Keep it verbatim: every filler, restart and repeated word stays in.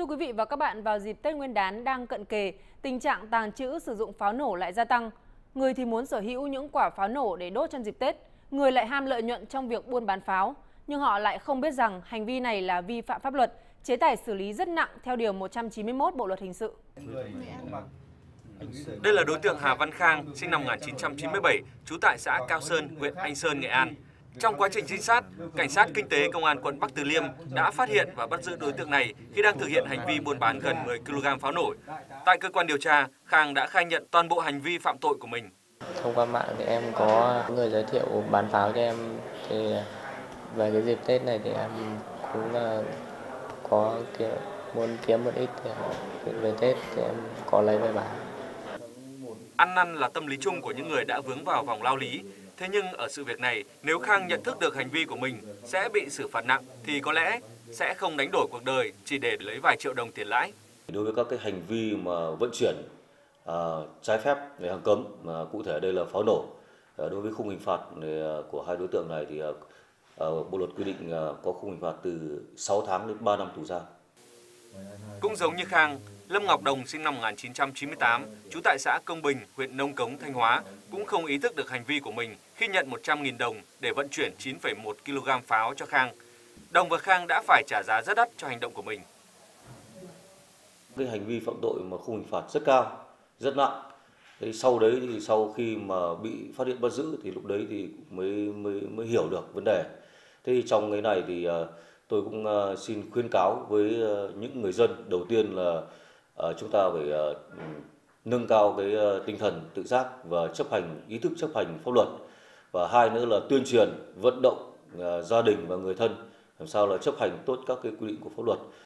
quý vị và các bạn, vào dịp Tết Nguyên đán đang cận kề, tình trạng tàng trữ sử dụng pháo nổ lại gia tăng. Người thì muốn sở hữu những quả pháo nổ để đốt trong dịp Tết, người lại ham lợi nhuận trong việc buôn bán pháo. Nhưng họ lại không biết rằng hành vi này là vi phạm pháp luật, chế tài xử lý rất nặng theo Điều một trăm chín mươi mốt Bộ Luật Hình sự. Đây là đối tượng Hà Văn Khang, sinh năm một nghìn chín trăm chín mươi bảy, trú tại xã Cao Sơn, huyện Anh Sơn, Nghệ An. Trong quá trình trinh sát, Cảnh sát Kinh tế Công an quận Bắc Từ Liêm đã phát hiện và bắt giữ đối tượng này khi đang thực hiện hành vi buôn bán gần mười ki lô gam pháo nổ. Tại cơ quan điều tra, Khang đã khai nhận toàn bộ hành vi phạm tội của mình. Thông qua mạng thì em có người giới thiệu bán pháo cho em, thì về cái dịp Tết này thì em cũng có kiếm, muốn kiếm một ít thì về Tết thì em có lấy về bán. Ăn năn là tâm lý chung của những người đã vướng vào vòng lao lý. Thế nhưng ở sự việc này, nếu Khang nhận thức được hành vi của mình sẽ bị xử phạt nặng thì có lẽ sẽ không đánh đổi cuộc đời chỉ để lấy vài triệu đồng tiền lãi. Đối với các cái hành vi mà vận chuyển uh, trái phép về hàng cấm, mà cụ thể đây là pháo nổ, uh, đối với khung hình phạt uh, của hai đối tượng này thì uh, uh, Bộ luật quy định uh, có khung hình phạt từ sáu tháng đến ba năm tù giam. Cũng giống như Khang, Lâm Ngọc Đồng sinh năm một nghìn chín trăm chín mươi tám, trú tại xã Công Bình, huyện Nông Cống, Thanh Hóa, cũng không ý thức được hành vi của mình khi nhận một trăm nghìn đồng để vận chuyển chín phẩy một ki lô gam pháo cho Khang. Đồng và Khang đã phải trả giá rất đắt cho hành động của mình. Cái hành vi phạm tội mà khung hình phạt rất cao, rất nặng. Thế sau đấy thì sau khi mà bị phát hiện bắt giữ thì lúc đấy thì mới mới mới hiểu được vấn đề. Thế thì trong cái này thì uh, tôi cũng uh, xin khuyến cáo với uh, những người dân, đầu tiên là uh, chúng ta phải uh, nâng cao cái uh, tinh thần tự giác và chấp hành, ý thức chấp hành pháp luật. Và hai nữa là tuyên truyền, vận động uh, gia đình và người thân làm sao là chấp hành tốt các cái quy định của pháp luật.